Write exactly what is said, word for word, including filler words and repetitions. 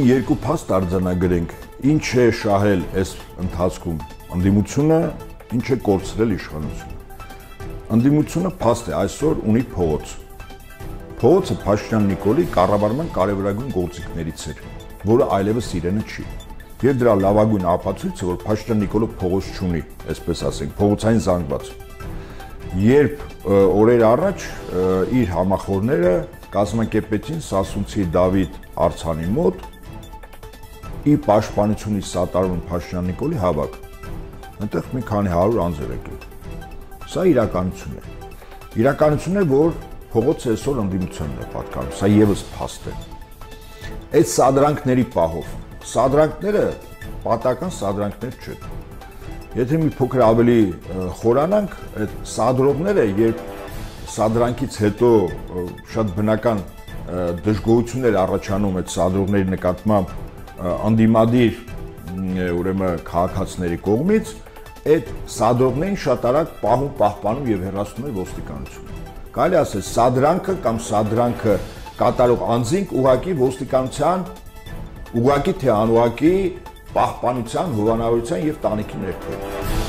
երկու փաստ արձանագրենք, ինչ է շահել այս ընթացքում ընդդիմությունը, ինչ է կորցրել իշխանությունը։ Ընդդիմությունը փաստ է այսօր ունի փողոց։ Փողոցը Փաշինյան Նիկոլի կառավարման կարևորագույն գործիքներից էր, որը այլևս իրենը չի։ Եվ դրա լավագույն ապացույցը, որ Փաշինյան Նիկոլը փողոց չունի, այսպես ասենք, փողոցային զանգված։ Երբ օրեր առաջ իր համախոհները կազմակերպեցին Սասունցի Դավիթ արձանի մոտ ի պաշտպանությունից սատարուն Փաշինյան Նիկոլի հավաք, այնտեղ մի քանի հարյուր անձեր եկել։ Սա իրականություն է։ Իրականություն է, որ փողոցը այսօր ընդդիմությունն է պատկանում, սա եւս փաստ է։ Այդ սադրանքների պահով, սադրանքները պատական սադրանքներ չեն։ Եթե մի փոքր ավելի խորանանք, այդ սադրողները, երբ սադրանքից հետո շատ բնական դժգոհություններ առաջանում այդ սադրողների նկատմամբ անդիմադիր ուրեմն քաղաքացիների կողմից, այդ սադրողներին շատ արագ պահում, պահպանում եւ հեռացնում է ոստիկանությունը։ Կարելի է ասել, սադրանքը կամ սադրանքը կատարող անձինք ուղղակի ոստիկանության ուղղակի թե անուղղակի պահպանության, հովանավորության եւ տանիքի ներքո։